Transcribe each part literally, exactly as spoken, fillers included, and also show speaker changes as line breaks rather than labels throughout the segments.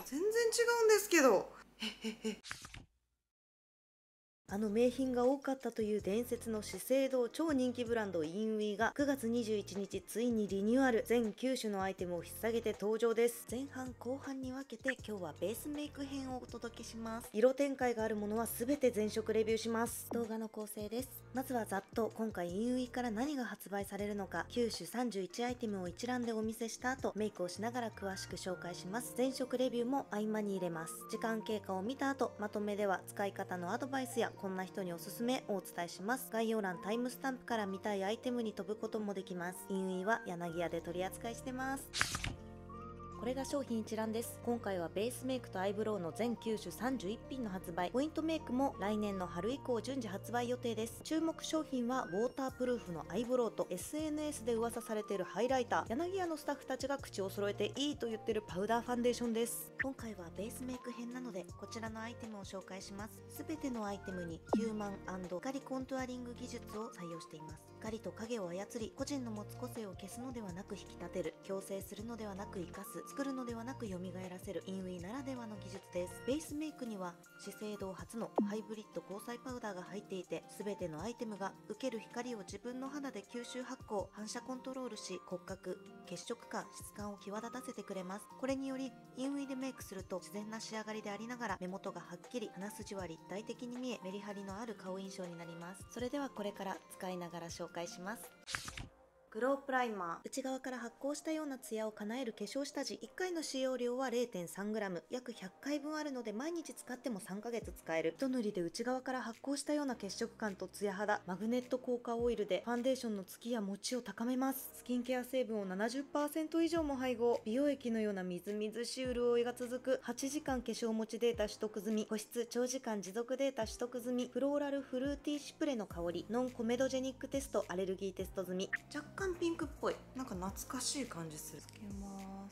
全然違うんですけど。へへへ。
あの名品が多かったという伝説の資生堂超人気ブランドインウィがくがつにじゅういちにちついにリニューアル。全きゅうしゅのアイテムを引っ提げて登場です。前半後半に分けて今日はベースメイク編をお届けします。色展開があるものは全て全色レビューします。動画の構成です。まずはざっと今回インウィから何が発売されるのか、きゅうしゅさんじゅういちアイテムを一覧でお見せした後、メイクをしながら詳しく紹介します。全色レビューも合間に入れます。時間経過を見た後、まとめでは使い方のアドバイスやこんな人におすすめをお伝えします。概要欄タイムスタンプから見たいアイテムに飛ぶこともできます。インウィは柳屋で取り扱いしてます。これが商品一覧です。今回はベースメイクとアイブロウの全きゅうしゅさんじゅういっぴんの発売、ポイントメイクも来年の春以降順次発売予定です。注目商品はウォータープルーフのアイブロウと エスエヌエス で噂されているハイライター、柳屋のスタッフたちが口を揃えていいと言ってるパウダーファンデーションです。今回はベースメイク編なのでこちらのアイテムを紹介します。すべてのアイテムにヒューマン&光コントゥアリング技術を採用しています。光と影を操り、個人の持つ個性を消すのではなく引き立てる、強制するのではなく生かす、作るのではなく蘇らせるインウィならではの技術です。ベースメイクには資生堂初のハイブリッド光彩パウダーが入っていて、全てのアイテムが受ける光を自分の肌で吸収発光、反射コントロールし、骨格、血色感、質感を際立たせてくれます。これによりインウィでメイクすると自然な仕上がりでありながら、目元がはっきり、鼻筋は立体的に見え、メリハリのある顔印象になります。それではこれから使いながら紹介します。グロープライマー。内側から発光したようなツヤを叶える化粧下地。いっかいの使用量は れいてんさんグラム、約ひゃっかいぶんあるので毎日使ってもさんかげつ使える。一塗りで内側から発光したような血色感とツヤ肌。マグネット効果オイルでファンデーションのつきや持ちを高めます。スキンケア成分を ななじゅっパーセント 以上も配合。美容液のようなみずみずしい潤いが続く。はちじかん化粧持ちデータ取得済み。保湿長時間持続データ取得済み。フローラルフルーティーシュプレの香り。ノンコメドジェニックテスト、アレルギーテスト済み。
若干ピンクっぽい。なんか懐かしい感じする。つけます。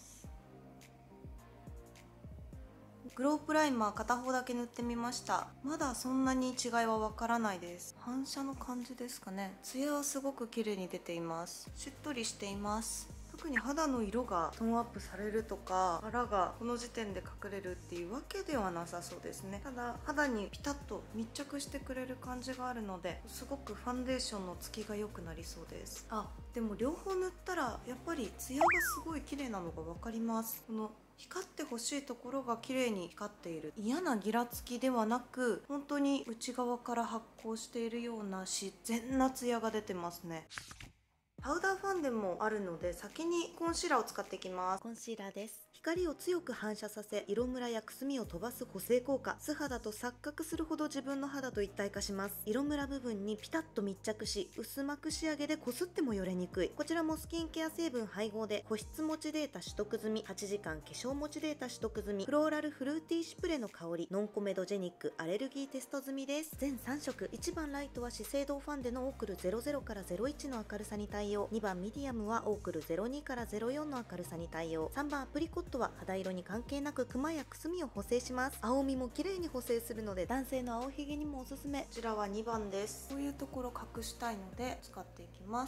グロープライマー片方だけ塗ってみました。まだそんなに違いはわからないです。反射の感じですかね。ツヤはすごく綺麗に出ています。しっとりしています。特に肌の色がトーンアップされるとか、腹がこの時点で隠れるっていうわけではなさそうですね。ただ肌にピタッと密着してくれる感じがあるので、すごくファンデーションのつきが良くなりそうです。あ、でも両方塗ったらやっぱりツヤがすごい綺麗なのが分かります。この光ってほしいところが綺麗に光っている。嫌なギラつきではなく、本当に内側から発光しているような自然なツヤが出てますね。パウダーファンデもあるので、先にコンシーラーを使っていきます。
コンシーラーです。光を強く反射させ、色ムラやくすみを飛ばす補正効果。素肌と錯覚するほど自分の肌と一体化します。色ムラ部分にピタッと密着し、薄膜仕上げでこすってもよれにくい。こちらもスキンケア成分配合で保湿持ちデータ取得済み。はちじかん化粧持ちデータ取得済み。フローラルフルーティーシュプレの香り。ノンコメドジェニック、アレルギーテスト済みです。全さんしょく。いちばんライトは資生堂ファンデのオークルゼロゼロからゼロいちの明るさに対応。にばんミディアムはオークルゼロにからゼロよんの明るさに対応。さんばんアプリコットは肌色に関係なくクマやくすみを補正します。青みも綺麗に補正するので男性の青ひげにもおすすめ。
こちらはにばんです。こういうところ隠したいので使っていきます。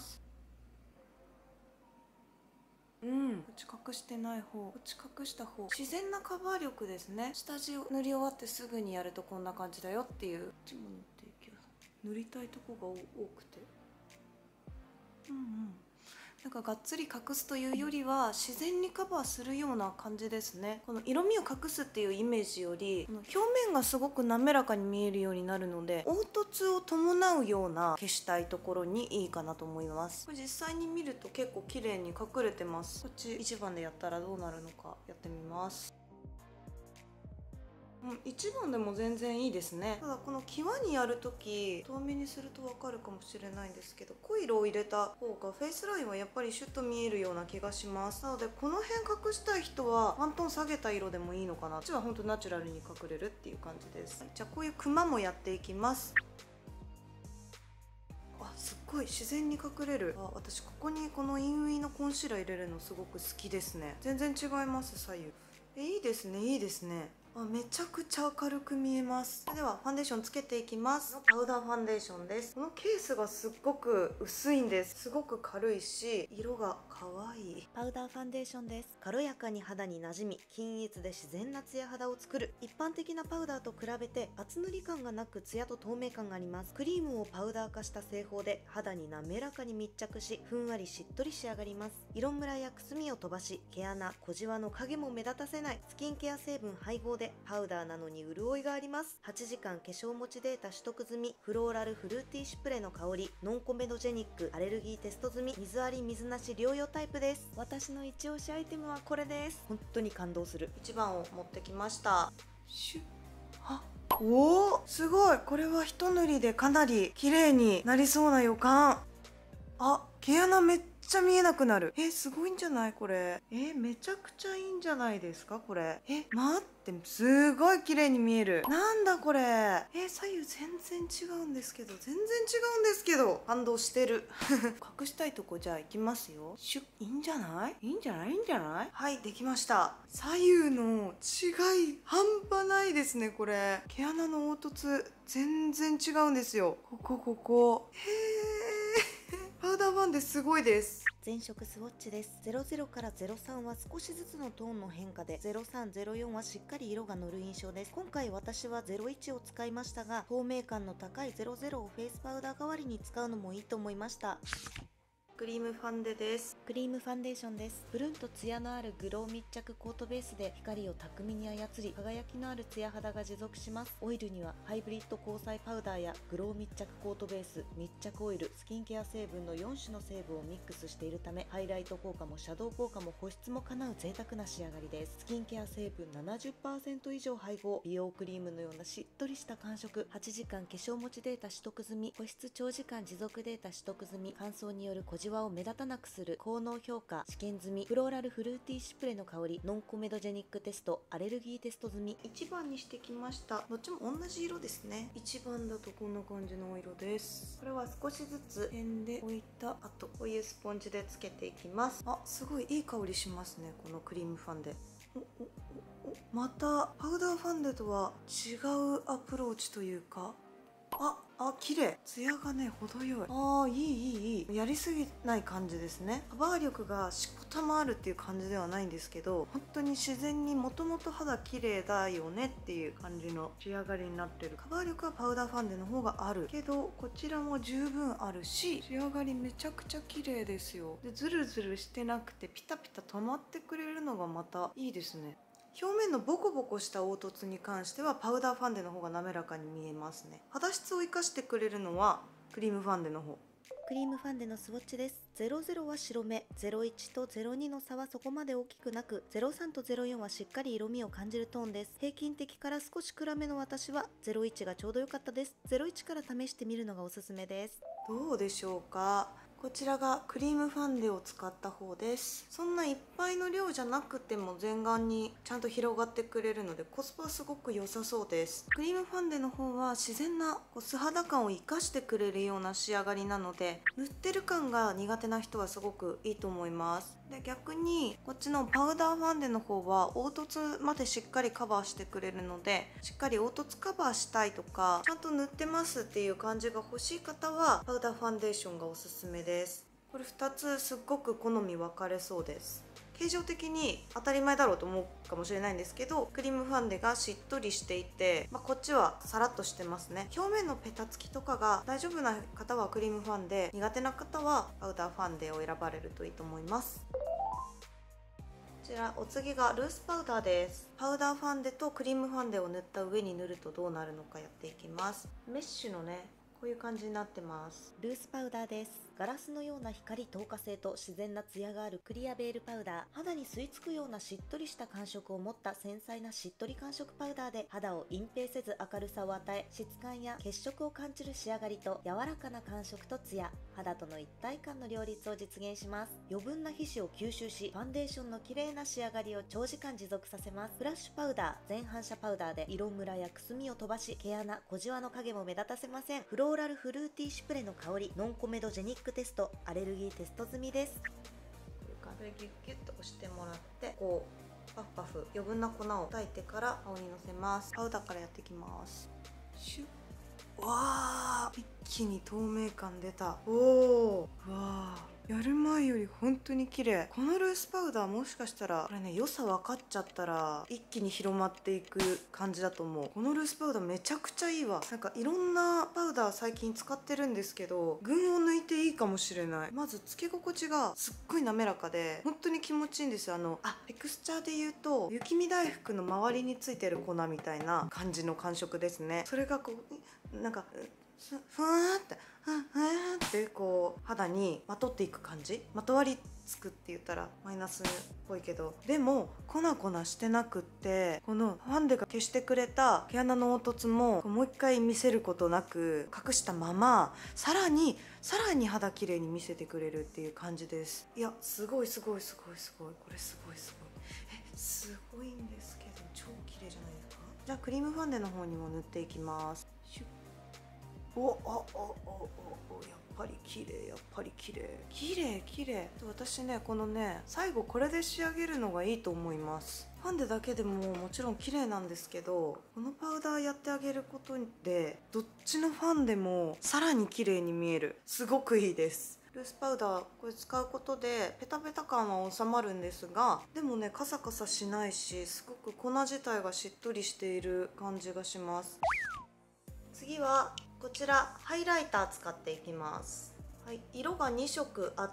うん、こっち隠してない方、こっち隠した方。自然なカバー力ですね。下地を塗り終わってすぐにやるとこんな感じだよっていう。こっちも塗っていきます。塗りたいとこが多くて、うんうん、なんかがっつり隠すというよりは自然にカバーするような感じですね。この色味を隠すっていうイメージより、この表面がすごく滑らかに見えるようになるので、凹凸を伴うような消したいところにいいかなと思います。これ実際に見ると結構綺麗に隠れてます。こっちいちばんでやったらどうなるのかやってみます。うん、いちばんでも全然いいですね。ただこの際にやるとき遠目にすると分かるかもしれないんですけど、濃い色を入れた方がフェイスラインはやっぱりシュッと見えるような気がします。なのでこの辺隠したい人はワントーン下げた色でもいいのかな。こっちは本当ナチュラルに隠れるっていう感じです。じゃあこういうクマもやっていきます。あ、すっごい自然に隠れる。あ、私ここにこのインウィのコンシーラー入れるのすごく好きですね。全然違います。左右えいいですね、いいですね。 あ、めちゃくちゃ明るく見えます。それではファンデーションつけていきます。パウダーファンデーションです。このケースがすっごく薄いんです。すごく軽いし、色が可愛い。
パウダーファンデーションです。軽やかに肌に馴染み、均一で自然なツヤ肌を作る。一般的なパウダーと比べて厚塗り感がなくツヤと透明感があります。クリームをパウダー化した製法で肌に滑らかに密着し、ふんわりしっとり仕上がります。色ムラやくすみを飛ばし、毛穴、小じわの影も目立たせないスキンケア成分配合でパウダーなのに潤いがあります。はちじかん化粧持ちデータ取得済み、フローラルフルーティーシュプレの香り、ノンコメドジェニックアレルギーテスト済み、水あり水なし療養タイプです。私の一押しアイテムはこれです。本当に感動する。
いちばんを持ってきました。シュッ、あ、おお、すごい。これは一塗りでかなり綺麗になりそうな予感。あ、毛穴めっちゃ見えなくなる。え、すごいんじゃないこれ。え、めちゃくちゃいいんじゃないですかこれ。え、待って、すごい綺麗に見える。なんだこれ。え、左右全然違うんですけど、全然違うんですけど、感動してる。隠したいとこじゃあいきますよ。シュッ、いいんじゃないいいんじゃないいいんじゃないはい、できました。左右の違い半端ないですねこれ。毛穴の凹凸全然違うんですよ。ここここ。へー。パウダーファンですごいです。
全色スウォッチです。ゼロゼロからゼロさんは少しずつのトーンの変化で、ゼロさん、ゼロよんはしっかり色が乗る印象です。今回私はゼロいちを使いましたが、透明感の高いゼロゼロをフェイスパウダー代わりに使うのもいいと思いました。
クリームファンデです。
クリームファンデーションです。プルンとツヤのあるグロー密着コートベースで光を巧みに操り、輝きのあるツヤ肌が持続します。オイルにはハイブリッド交際パウダーやグロー密着コートベース、密着オイル、スキンケア成分のよん種の成分をミックスしているため、ハイライト効果もシャドウ効果も保湿も叶う贅沢な仕上がりです。スキンケア成分 ななじゅっパーセント 以上配合、美容クリームのようなしっとりした感触、はちじかん化粧持ちデータ取得済み、保湿長時間持続データ取得済み、乾燥による小じわを目立たなくする効能評価試験済み、フローラルフルーティーシュプレの香り、ノンコメドジェニックテストアレルギーテスト済み。
いちばんにしてきました。どっちも同じ色ですね。いちばんだとこんな感じのお色です。これは少しずつペンで置いた後、こういうスポンジでつけていきます。あ、すごいいい香りしますねこのクリームファンデ。おおおお、またパウダーファンデとは違うアプローチというか、あ、あ、綺麗。ツヤがね、程よい。ああ、いいいいいい。やりすぎない感じですね。カバー力がしこたまあるっていう感じではないんですけど、本当に自然にもともと肌綺麗だよねっていう感じの仕上がりになってる。カバー力はパウダーファンデの方があるけど、こちらも十分あるし、仕上がりめちゃくちゃ綺麗ですよ。で、ズルズルしてなくてピタピタ止まってくれるのがまたいいですね。表面のボコボコした凹凸に関してはパウダーファンデの方が滑らかに見えますね。肌質を生かしてくれるのはクリームファンデの方。
クリームファンデのスウォッチです。ゼロゼロは白目、ゼロいちとゼロにの差はそこまで大きくなく、ゼロさんとゼロよんはしっかり色味を感じるトーンです。平均的から少し暗めの私はゼロいちがちょうど良かったです。ゼロいちから試してみるのがおすすめです。
どうでしょうか。こちらがクリームファンデを使った方です。そんないっぱいの量じゃなくても全顔にちゃんと広がってくれるのでコスパすごく良さそうです。クリームファンデの方は自然なこう素肌感を生かしてくれるような仕上がりなので、塗ってる感が苦手な人はすごくいいと思います。で、逆にこっちのパウダーファンデの方は凹凸までしっかりカバーしてくれるので、しっかり凹凸カバーしたいとかちゃんと塗ってますっていう感じが欲しい方はパウダーファンデーションがおすすめです。これふたつすっごく好み分かれそうです。形状的に当たり前だろうと思うかもしれないんですけど、クリームファンデがしっとりしていて、まあ、こっちはサラッとしてますね。表面のペタつきとかが大丈夫な方はクリームファンデ、苦手な方はパウダーファンデを選ばれるといいと思います。こちらお次がルースパウダーです。パウダーファンデとクリームファンデを塗った上に塗るとどうなるのかやっていきます。メッシュのね、こういう感じになってます。
ルースパウダーです。ガラスのような光透過性と自然なツヤがあるクリアベールパウダー。肌に吸い付くようなしっとりした感触を持った繊細なしっとり感触パウダーで、肌を隠蔽せず明るさを与え、質感や血色を感じる仕上がりと柔らかな感触とツヤ、肌との一体感の両立を実現します。余分な皮脂を吸収し、ファンデーションの綺麗な仕上がりを長時間持続させます。フラッシュパウダー、全反射パウダーで色ムラやくすみを飛ばし、毛穴、小じわの影も目立たせません。フローラルフルーティーシュプレの香り、ノンコメドジェニックテストアレルギーテスト済みです。
こういう感じでギュッギュッと押してもらって、こうパフパフ余分な粉を炊いてから顔にのせます。パウダーからやっていきます。シュッ。わー、一気に透明感出た。おお、うわー、やる前より本当に綺麗。このルースパウダー、もしかしたらこれね、良さ分かっちゃったら一気に広まっていく感じだと思う。このルースパウダーめちゃくちゃいいわ。なんかいろんなパウダー最近使ってるんですけど、群を抜いていいかもしれない。まずつけ心地がすっごい滑らかで本当に気持ちいいんですよ。あのあテクスチャーで言うと雪見大福の周りについてる粉みたいな感じの感触ですね。それがこうなんかふわーってふわーってこう肌にまとっていく感じ。まとわりつくって言ったらマイナスっぽいけど、でも粉々してなくって、このファンデが消してくれた毛穴の凹凸ももう一回見せることなく隠したまま、さらにさらに肌綺麗に見せてくれるっていう感じです。いや、すごいすごいすごいすごい、これすごいすごい、えすごいんですけど超綺麗じゃないですか。じゃあクリームファンデの方にも塗っていきます。シュッ。おあああああ、やっぱり綺麗、やっぱり綺麗、綺麗綺麗。私ね、このね最後これで仕上げるのがいいと思います。ファンデだけでももちろん綺麗なんですけど、このパウダーやってあげることでどっちのファンデもさらに綺麗に見える。すごくいいです。ルースパウダーこれ使うことでペタペタ感は収まるんですが、でもねカサカサしないし、すごく粉自体がしっとりしている感じがします。次はこちらハイライター使っていきます。はい、色がに色あって、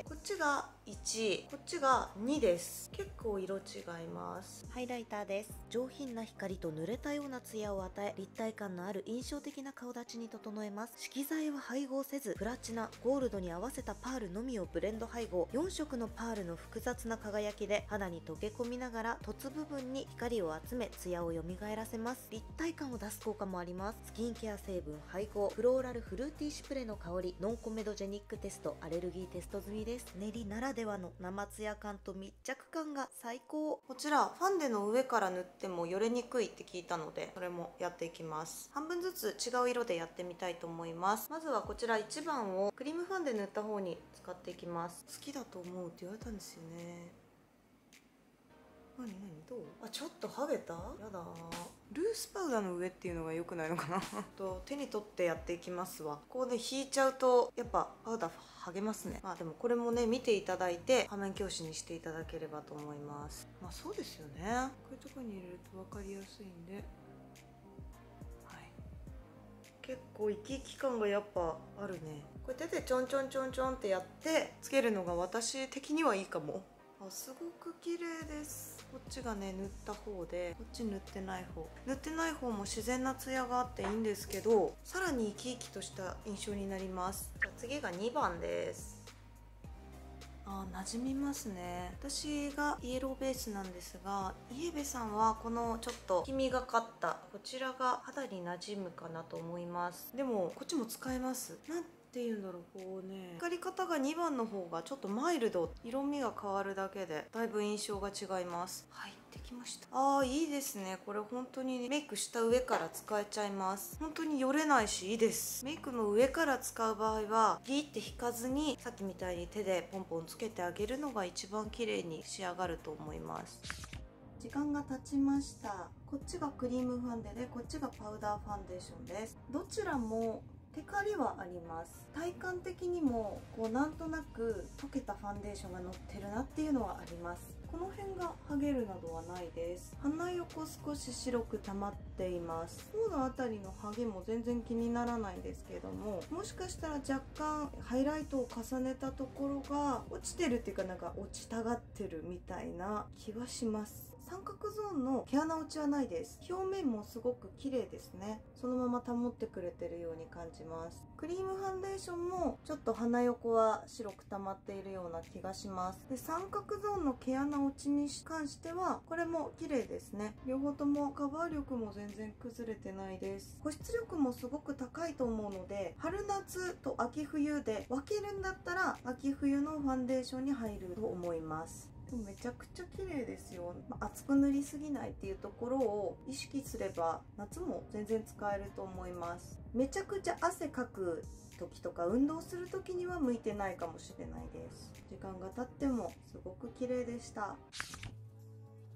こっちがいち、こっちがにです。結構色違います。
ハイライターです。上品な光と濡れたようなツヤを与え、立体感のある印象的な顔立ちに整えます。色彩は配合せず、プラチナ、ゴールドに合わせたパールのみをブレンド配合。よん色のパールの複雑な輝きで肌に溶け込みながら凸部分に光を集め、ツヤを蘇らせます。立体感を出す効果もあります。スキンケア成分配合、フローラルフルーティーシュプレの香り、ノンコメドジェニックテスト、アレルギーテスト済みです。練りならではの生ツヤ感と密着感が最高。
こちらファンデの上から塗ってもよれにくいって聞いたので、それもやっていきます。半分ずつ違う色でやってみたいと思います。まずはこちらいちばんをクリームファンデ塗った方に使っていきます。好きだと思うって言われたんですよね。何何どう？あ、ちょっとハゲた？やだー。ルースパウダーの上っていうのが良くないのかなと手に取ってやっていきますわ。こうね引いちゃうとやっぱパウダー剥げますね。まあでもこれもね見ていただいて画面教師にしていただければと思います。まあそうですよね。こういうとこに入れると分かりやすいんで、はい、結構生き生き感がやっぱあるね。これ手でちょんちょんちょんちょんってやってつけるのが私的にはいいかも。あ、すごく綺麗です。こっちがね塗った方で、こっち塗ってない方。塗ってない方も自然なツヤがあっていいんですけど、さらに生き生きとした印象になります。じゃあ次がにばんです。あー、馴染みますね。私がイエローベースなんですが、イエベさんはこのちょっと黄みがかったこちらが肌に馴染むかなと思います。でもこっちも使えます。なんっていうんだろう、こうね光り方がにばんの方がちょっとマイルド、色味が変わるだけでだいぶ印象が違います。はい、できました。あー、いいですね。これ本当にメイクした上から使えちゃいます。本当によれないしいいです。メイクの上から使う場合はギーって引かずに、さっきみたいに手でポンポンつけてあげるのが一番綺麗に仕上がると思います。時間が経ちました。こっちがクリームファンデで、こっちがパウダーファンデーションです。どちらもテカリはあります。体感的にもこうなんとなく溶けたファンデーションがのってるなっていうのはあります。この辺が剥げるなどはないです。鼻横少し白く溜まっています。頬のあたりの剥げも全然気にならないんですけども、もしかしたら若干ハイライトを重ねたところが落ちてるっていうか、なんか落ちたがってるみたいな気はします。三角ゾーンの毛穴落ちはないです。表面もすごく綺麗ですね。そのまま保ってくれてるように感じます。クリームファンデーションもちょっと鼻横は白く溜まっているような気がします。で、三角ゾーンの毛穴落ちに関してはこれも綺麗ですね。両方ともカバー力も全然崩れてないです。保湿力もすごく高いと思うので、春夏と秋冬で分けるんだったら秋冬のファンデーションに入ると思います。めちゃくちゃ綺麗ですよ。まあ、厚く塗りすぎないっていうところを意識すれば夏も全然使えると思います。めちゃくちゃ汗かく時とか運動する時には向いてないかもしれないです。時間が経ってもすごく綺麗でした。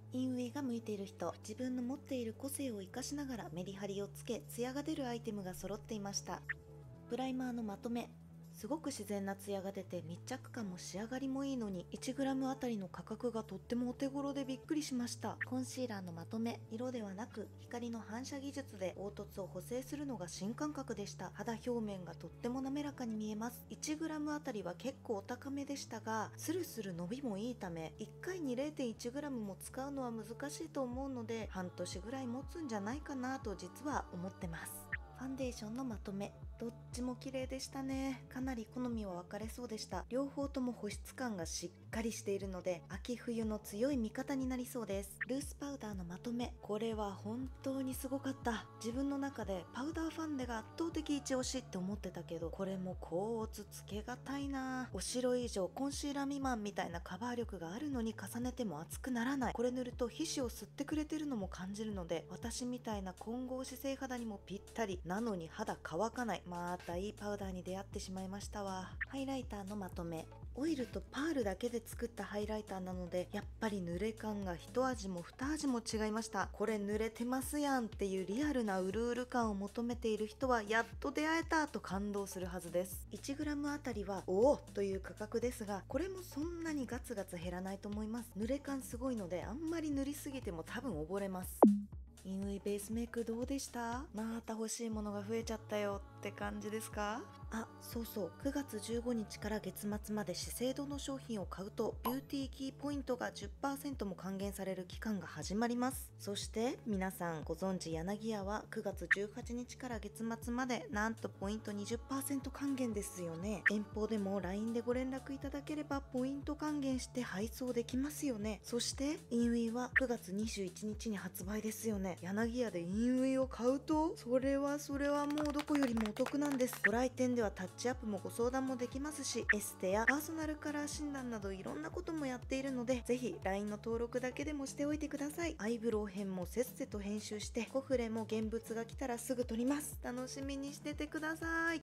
インウィが向いている人、自分の持っている個性を生かしながらメリハリをつけ、ツヤが出るアイテムが揃っていました。プライマーのまとめ、すごく自然なツヤが出て密着感も仕上がりもいいのに いちグラム あたりの価格がとってもお手頃でびっくりしました。コンシーラーのまとめ、色ではなく光の反射技術で凹凸を補正するのが新感覚でした。肌表面がとっても滑らかに見えます。 いちグラム あたりは結構お高めでしたが、スルスル伸びもいいためいっかいに れいてんいちグラム も使うのは難しいと思うので、半年ぐらい持つんじゃないかなと実は思ってます。ファンデーションのまとめ、どっちも綺麗でしたね。かなり好みは分かれそうでした。両方とも保湿感がしっかりしているので秋冬の強い味方になりそうです。ルースパウダーのまとめ、これは本当にすごかった。自分の中でパウダーファンデが圧倒的一押しって思ってたけど、これも高オツつけがたいな。お白以上コンシーラー未満みたいなカバー力があるのに重ねても熱くならない。これ塗ると皮脂を吸ってくれてるのも感じるので、私みたいな混合姿勢肌にもぴったりなのに肌乾かない、またいいパウダーに出会ってしまいましたわ。ハイライターのまとめ、オイルとパールだけで作ったハイライターなので、やっぱり濡れ感が一味も二味も違いました。これ濡れてますやんっていうリアルなうるうる感を求めている人はやっと出会えたと感動するはずです。 いちグラム あたりはおおという価格ですが、これもそんなにガツガツ減らないと思います。濡れ感すごいのであんまり塗りすぎても多分溺れます。インウィベースメイクどうでした？また欲しいものが増えちゃったよって感じですか？あ、そうそう、くがつじゅうごにちから月末まで資生堂の商品を買うとビューティーキーポイントが じゅっパーセント も還元される期間が始まります。そして皆さんご存知柳屋はくがつじゅうはちにちから月末までなんとポイント にじゅっパーセント 還元ですよね。遠方でも ライン でご連絡いただければポイント還元して配送できますよね。そしてインウィはくがつにじゅういちにちに発売ですよね。柳屋でインウィを買うとそれはそれはもうどこよりもお得なんです。ご来店ではタッチアップもご相談もできますし、エステやパーソナルカラー診断などいろんなこともやっているので、ぜひ ライン の登録だけでもしておいてください。アイブロウ編もせっせと編集して、コフレも現物が来たらすぐ撮ります。楽しみにしててください。